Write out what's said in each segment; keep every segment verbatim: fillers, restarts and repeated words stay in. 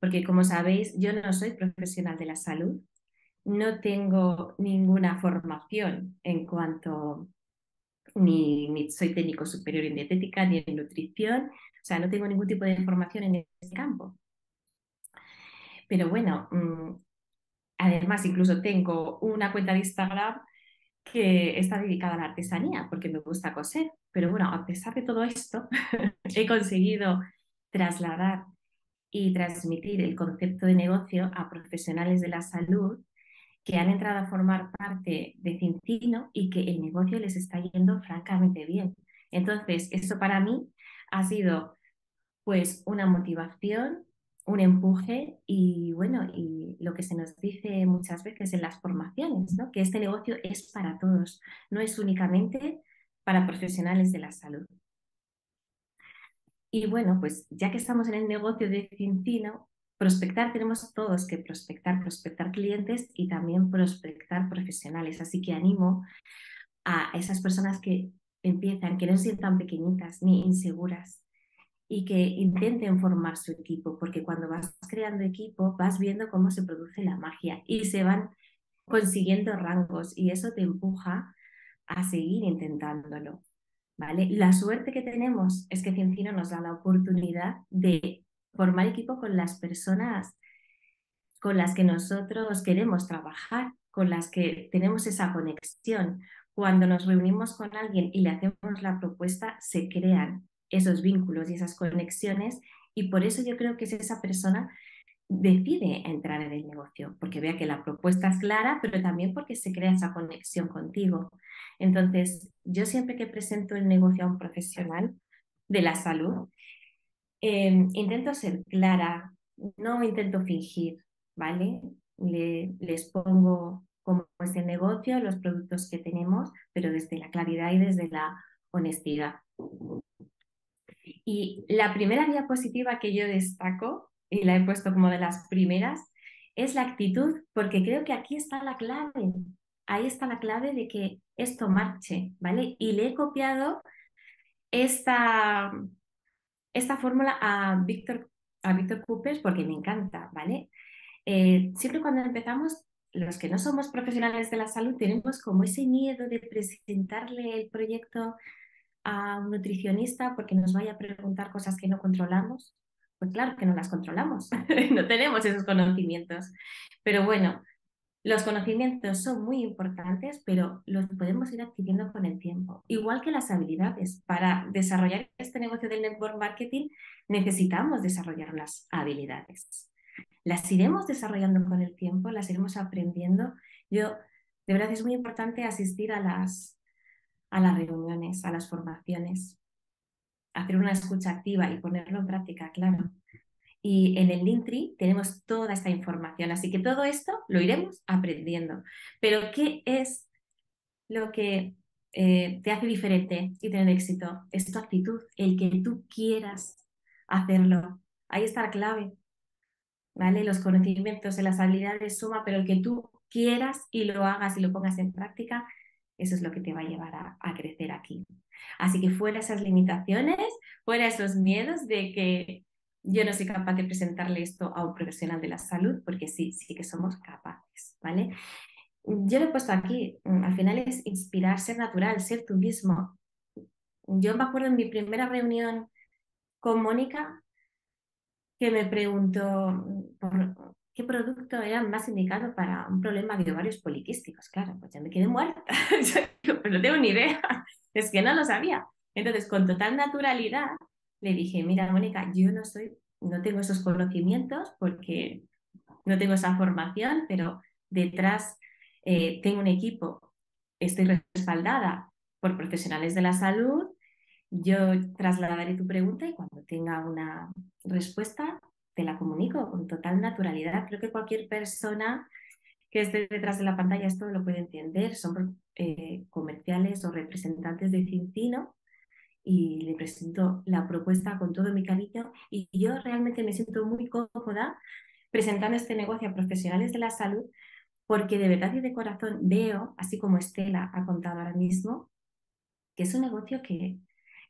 porque como sabéis, yo no soy profesional de la salud, no tengo ninguna formación en cuanto, ni, ni soy técnico superior en dietética, ni en nutrición, o sea, no tengo ningún tipo de formación en ese campo. Pero bueno, mmm, además incluso tengo una cuenta de Instagram que está dedicada a la artesanía, porque me gusta coser. Pero bueno, a pesar de todo esto, he conseguido trasladar y transmitir el concepto de negocio a profesionales de la salud que han entrado a formar parte de Cincino y que el negocio les está yendo francamente bien. Entonces, eso para mí ha sido pues una motivación, un empuje y bueno, y lo que se nos dice muchas veces en las formaciones, ¿no? Que este negocio es para todos, no es únicamente para profesionales de la salud. Y bueno, pues ya que estamos en el negocio de Cincino, prospectar tenemos todos que prospectar, prospectar clientes y también prospectar profesionales. Así que animo a esas personas que empiezan, que no se sientan pequeñitas ni inseguras y que intenten formar su equipo, porque cuando vas creando equipo vas viendo cómo se produce la magia y se van consiguiendo rangos y eso te empuja a seguir intentándolo. ¿Vale? La suerte que tenemos es que Cincino nos da la oportunidad de formar equipo con las personas con las que nosotros queremos trabajar, con las que tenemos esa conexión. Cuando nos reunimos con alguien y le hacemos la propuesta, se crean esos vínculos y esas conexiones y por eso yo creo que es esa persona decide entrar en el negocio, porque vea que la propuesta es clara, pero también porque se crea esa conexión contigo. Entonces, yo siempre que presento el negocio a un profesional de la salud, eh, intento ser clara, no intento fingir, ¿vale? Le- les pongo cómo es el negocio, los productos que tenemos, pero desde la claridad y desde la honestidad. Y la primera diapositiva que yo destaco, y la he puesto como de las primeras, es la actitud, porque creo que aquí está la clave. Ahí está la clave de que esto marche, ¿vale? Y le he copiado esta, esta fórmula a Víctor, a Víctor Coopers porque me encanta, ¿vale? Eh, siempre cuando empezamos, los que no somos profesionales de la salud tenemos como ese miedo de presentarle el proyecto a un nutricionista porque nos vaya a preguntar cosas que no controlamos. Pues claro que no las controlamos, no tenemos esos conocimientos. Pero bueno, los conocimientos son muy importantes, pero los podemos ir adquiriendo con el tiempo. Igual que las habilidades. Para desarrollar este negocio del network marketing necesitamos desarrollar las habilidades. Las iremos desarrollando con el tiempo, las iremos aprendiendo. Yo, de verdad, es muy importante asistir a las, a las reuniones, a las formaciones, hacer una escucha activa y ponerlo en práctica, claro. Y en el Linktree tenemos toda esta información, así que todo esto lo iremos aprendiendo. Pero ¿qué es lo que eh, te hace diferente y tener éxito? Es tu actitud, el que tú quieras hacerlo. Ahí está la clave, ¿vale? Los conocimientos y las habilidades suma, pero el que tú quieras y lo hagas y lo pongas en práctica, eso es lo que te va a llevar a, a crecer aquí. Así que fuera esas limitaciones, fuera esos miedos de que yo no soy capaz de presentarle esto a un profesional de la salud, porque sí, sí que somos capaces, ¿vale? Yo lo he puesto aquí, mm, al final es inspirar, ser natural, ser tú mismo. Yo me acuerdo en mi primera reunión con Mónica que me preguntó mm, por qué producto era más indicado para un problema de ovarios poliquísticos. Claro, pues ya me quedé muerta. Yo, pues no tengo ni idea, es que no lo sabía. Entonces, con total naturalidad, le dije, mira, Mónica, yo no soy, no tengo esos conocimientos porque no tengo esa formación, pero detrás eh, tengo un equipo, estoy respaldada por profesionales de la salud. Yo trasladaré tu pregunta y cuando tenga una respuesta te la comunico con total naturalidad. Creo que cualquier persona que esté detrás de la pantalla esto lo puede entender. Son eh, comerciales o representantes de Cincino y le presento la propuesta con todo mi cariño y yo realmente me siento muy cómoda presentando este negocio a profesionales de la salud porque de verdad y de corazón veo, así como Estela ha contado ahora mismo, que es un negocio que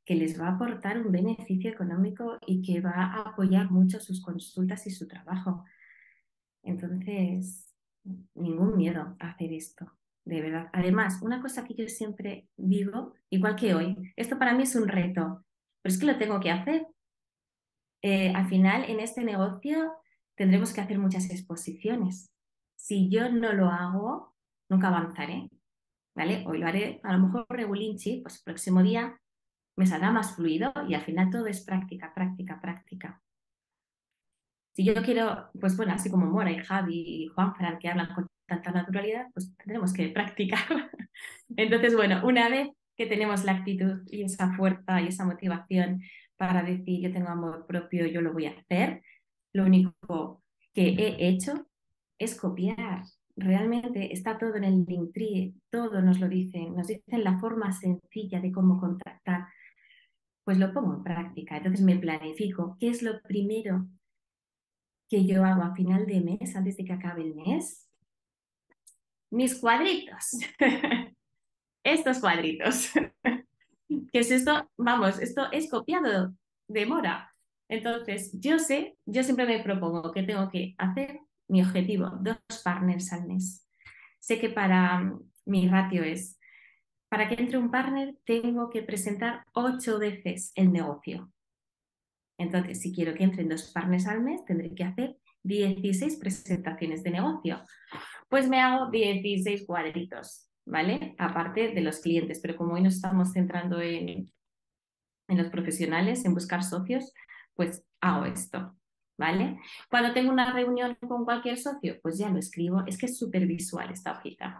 que les va a aportar un beneficio económico y que va a apoyar mucho sus consultas y su trabajo. Entonces, ningún miedo a hacer esto, de verdad. Además, una cosa que yo siempre digo, igual que hoy, esto para mí es un reto, pero es que lo tengo que hacer. Eh, al final, en este negocio tendremos que hacer muchas exposiciones. Si yo no lo hago, nunca avanzaré, ¿vale? Hoy lo haré, a lo mejor regulinchi, pues el próximo día me saldrá más fluido y al final todo es práctica, práctica, práctica. Si yo quiero, pues bueno, así como Mora y Javi y Juanfran que hablan con tanta naturalidad, pues tendremos que practicar. Entonces, bueno, una vez que tenemos la actitud y esa fuerza y esa motivación para decir yo tengo amor propio, yo lo voy a hacer, lo único que he hecho es copiar. Realmente está todo en el Linktree, todo nos lo dicen, nos dicen la forma sencilla de cómo contactar, pues lo pongo en práctica. Entonces me planifico qué es lo primero que yo hago a final de mes, antes de que acabe el mes, mis cuadritos. Estos cuadritos. ¿Qué es esto? Vamos, esto es copiado de Mora. Entonces, yo sé, yo siempre me propongo que tengo que hacer mi objetivo, dos partners al mes. Sé que para mm, mi ratio es, para que entre un partner tengo que presentar ocho veces el negocio. Entonces, si quiero que entren dos partners al mes, tendré que hacer dieciséis presentaciones de negocio. Pues me hago dieciséis cuadritos, ¿vale? Aparte de los clientes, pero como hoy nos estamos centrando en, en los profesionales, en buscar socios, pues hago esto, ¿vale? Cuando tengo una reunión con cualquier socio, pues ya lo escribo. Es que es súper visual esta hojita.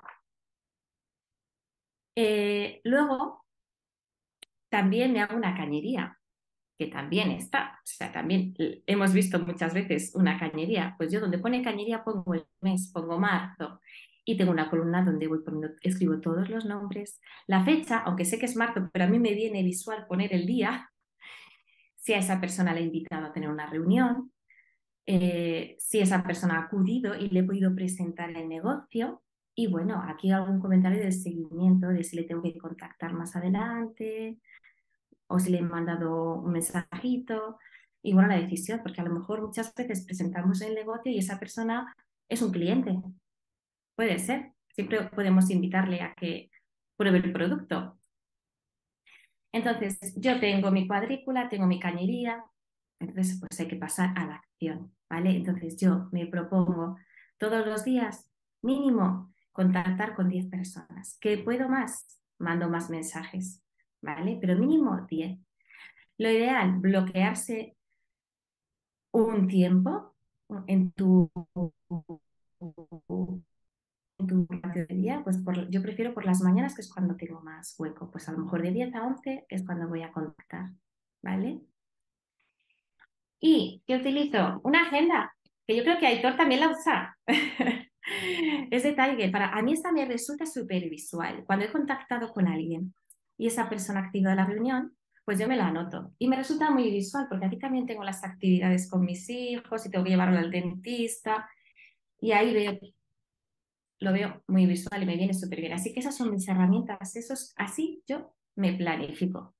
Eh, luego, también me hago una cañería, que también está, o sea, también hemos visto muchas veces una cañería, pues yo donde pone cañería pongo el mes, pongo marzo y tengo una columna donde voy poniendo, escribo todos los nombres, la fecha, aunque sé que es marzo, pero a mí me viene visual poner el día, si a esa persona le he invitado a tener una reunión, eh, si esa persona ha acudido y le he podido presentar el negocio. Y bueno, aquí algún comentario de seguimiento, de si le tengo que contactar más adelante, o si le he mandado un mensajito y bueno, la decisión, porque a lo mejor muchas veces presentamos el negocio y esa persona es un cliente, puede ser, siempre podemos invitarle a que pruebe el producto. Entonces, yo tengo mi cuadrícula, tengo mi cañería, entonces pues hay que pasar a la acción, ¿vale? Entonces yo me propongo todos los días mínimo contactar con diez personas. ¿Que puedo más? Mando más mensajes, ¿vale? Pero mínimo diez. Lo ideal, bloquearse un tiempo en tu, en tu ratio de día, pues por, yo prefiero por las mañanas, que es cuando tengo más hueco, pues a lo mejor de diez a once es cuando voy a contactar, ¿vale? ¿Y qué utilizo? Una agenda, que yo creo que Aitor también la usa. Es detalle que para a mí esta me resulta súper visual. Cuando he contactado con alguien y esa persona activa la reunión, pues yo me la anoto. Y me resulta muy visual porque aquí también tengo las actividades con mis hijos y tengo que llevarlo al dentista y ahí veo, lo veo muy visual y me viene súper bien. Así que esas son mis herramientas. Eso es, así yo me planifico.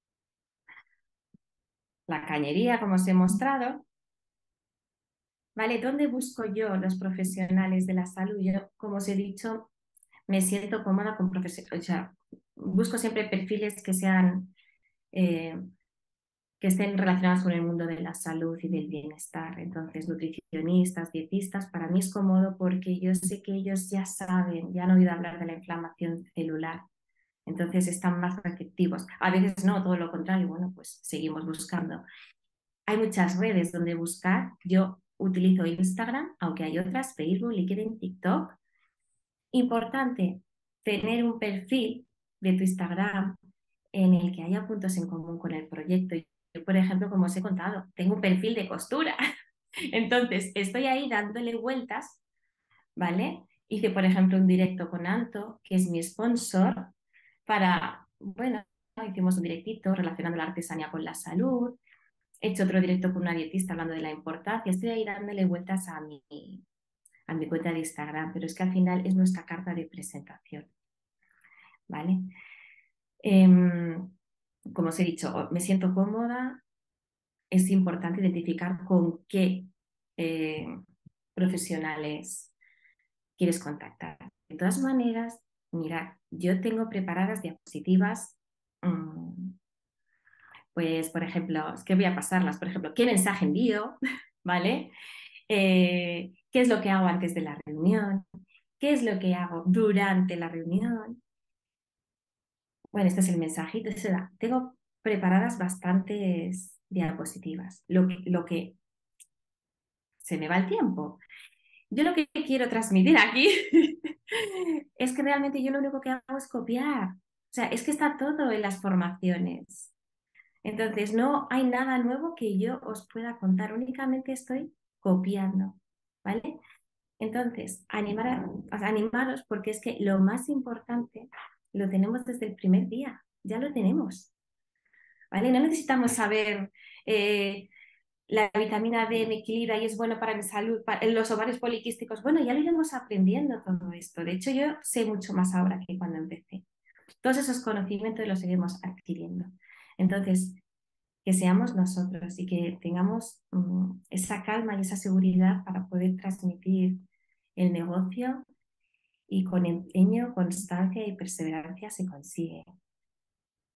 La cañería, como os he mostrado. ¿Vale? ¿Dónde busco yo los profesionales de la salud? Yo, como os he dicho, me siento cómoda con profesionales, o sea, busco siempre perfiles que sean, eh, que estén relacionados con el mundo de la salud y del bienestar. Entonces, nutricionistas, dietistas, para mí es cómodo porque yo sé que ellos ya saben, ya han oído hablar de la inflamación celular. Entonces están más receptivos. A veces no, todo lo contrario. Bueno, pues seguimos buscando. Hay muchas redes donde buscar. Yo utilizo Instagram, aunque hay otras, Facebook, LinkedIn, TikTok. Importante, tener un perfil de tu Instagram en el que haya puntos en común con el proyecto. Yo, por ejemplo, como os he contado, tengo un perfil de costura. Entonces, estoy ahí dándole vueltas, ¿vale? Hice, por ejemplo, un directo con Anto, que es mi sponsor, para, bueno, hicimos un directito relacionando la artesanía con la salud. He hecho otro directo con una dietista hablando de la importancia. Estoy ahí dándole vueltas a mi, a mi cuenta de Instagram, pero es que al final es nuestra carta de presentación, ¿vale? Eh, como os he dicho, me siento cómoda, es importante identificar con qué eh, profesionales quieres contactar. De todas maneras, mira, yo tengo preparadas diapositivas, mmm, pues por ejemplo, es que voy a pasarlas, por ejemplo, qué mensaje envío, ¿vale? Eh, ¿qué es lo que hago antes de la reunión? ¿Qué es lo que hago durante la reunión? Bueno, este es el mensajito. Tengo preparadas bastantes diapositivas. Lo que, lo que se me va el tiempo. Yo lo que quiero transmitir aquí es que realmente yo lo único que hago es copiar. O sea, es que está todo en las formaciones. Entonces, no hay nada nuevo que yo os pueda contar, únicamente estoy copiando, ¿vale? Entonces, animar a- o sea, animaros porque es que lo más importante lo tenemos desde el primer día, ya lo tenemos, ¿vale? No necesitamos saber eh, la vitamina D me equilibra y es bueno para mi salud, para los ovarios poliquísticos. Bueno, ya lo iremos aprendiendo todo esto. De hecho, yo sé mucho más ahora que cuando empecé. Todos esos conocimientos los seguimos adquiriendo. Entonces, que seamos nosotros y que tengamos um, esa calma y esa seguridad para poder transmitir el negocio y con empeño, constancia y perseverancia se consigue.